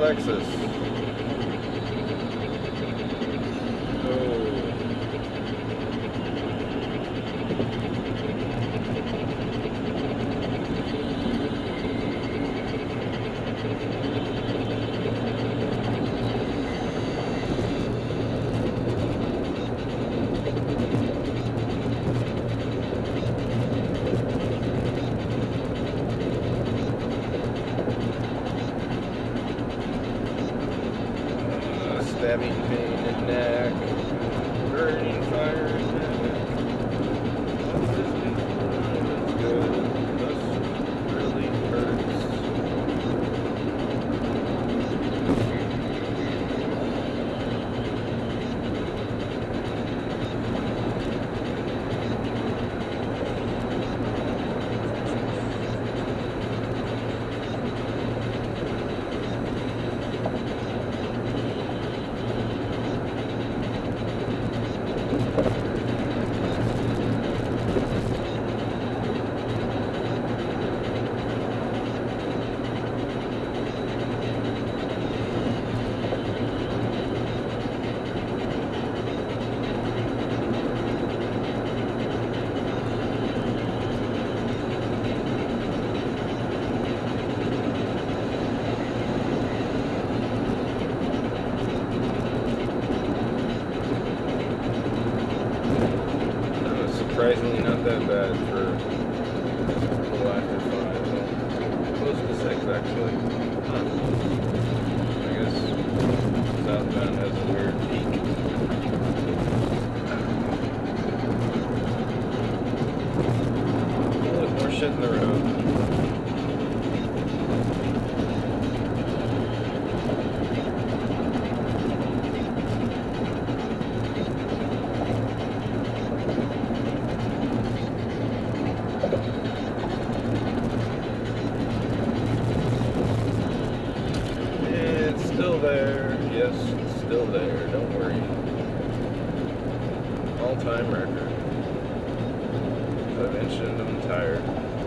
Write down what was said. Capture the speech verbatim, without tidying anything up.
Texas. Oh. Stabbing pain in neck, burning fire in neck. What is it? Good. This really hurts. Surprisingly not that bad for a little after five. Well, close to six actually. Huh. I guess southbound has a weird peak. Oh, look, more shit in the road. There, yes, it's still there, don't worry. All-time record. I've mentioned I'm tired.